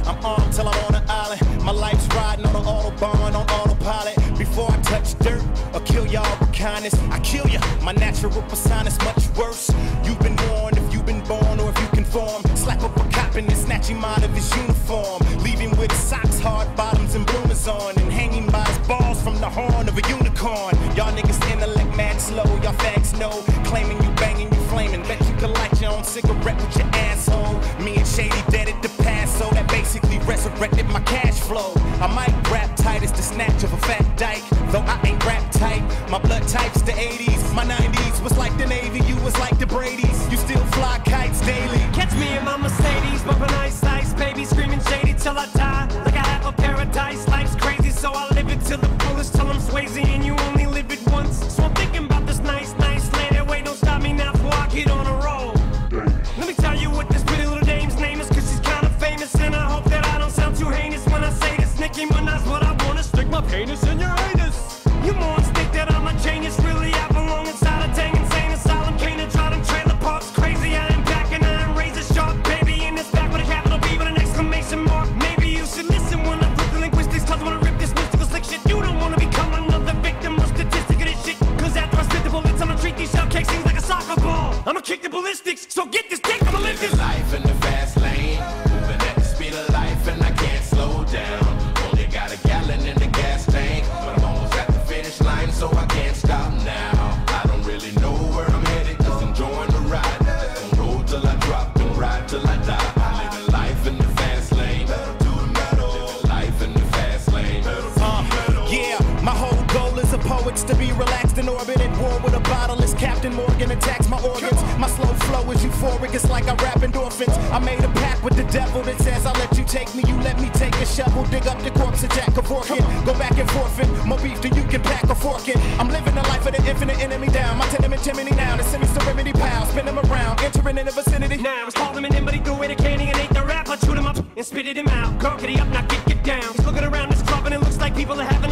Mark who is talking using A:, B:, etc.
A: I'm armed till I'm on an island. My life's riding on an autobahn, on autopilot. Before I touch dirt or kill y'all with kindness, I kill ya. My natural persona's much worse. You've been warned if you've been born or if you conform. Slap up a cop and then snatch him out of his uniform. Leave him with his socks, hard bottoms, and bloomers on. And hanging by his balls from the horn of a unicorn. Y'all niggas intellect mad slow, y'all fags know. Claiming you banging, you flaming. Bet you can light your own cigarette with your asshole. Me and Shady dead at the past, so that basically resurrected my cash flow. I might rap tight as the snatch of a fat dyke, though I ain't rap tight. My blood type's the 80s, my 90s was like the Navy, you was like the Brady's. You still fly kites daily.
B: Catch me in my Mercedes, bumping ice, baby screaming Shady till I die. Like I have a paradise, life's crazy, so I live it till the fullest, till I'm Swayze and you only live it once. So I'm thinking about this nice lady. Wait, don't stop me now before I get on a roll. Let me tell you what this pretty little dame's name is, cause she's kind of famous, and I hope that I don't sound too heinous when I say this. Nicki Minaj, what I wanna stick my penis in your anus. You more think that I'm a genius, really I belong inside a dang insane asylum. Can't try them trailer parks crazy. I am back and I am razor sharp, baby, in this back with a capital B with an exclamation mark. Maybe you should listen when I flip the linguistics, cause I wanna rip this mystical slick shit. You don't wanna become another victim or statistic of this shit, cause after I spit the bullets I'ma treat these shell casings like a soccer ball. I'ma kick the ballistics, so get this dick, I'ma live this
C: life in the fast lane, moving at the speed of life and I can't slow down. Only got a gallon in the gas tank, but I'm almost at the finish line, so I can't stop now. I don't really know where I'm headed, just enjoying the ride. Just gonna roll till I drop and ride till I die. I'm living life in the fast lane, living life in the fast lane.
A: Yeah, my whole goal as a poet's to be relaxed in orbit at war with a bottle as Captain Morgan attacks my organs. My slow flow is euphoric, it's like I rap endorphins. I made a pact with the devil that says I'll let you take me, you let me take a shovel, dig up the corpse of Jack Kevorkian. Go back and forfeit, more beef than you can pack a fork in. I'm living the life of the infinite enemy down. My tenement chimney now, the semi-serenity pal. Spin them around, entering in the vicinity.
B: Now it's called him an in, but he threw away the candy and ate the rap. I chewed him up and spitted him out. Girl, get he up, now get down. He's looking around this club and it looks like people are having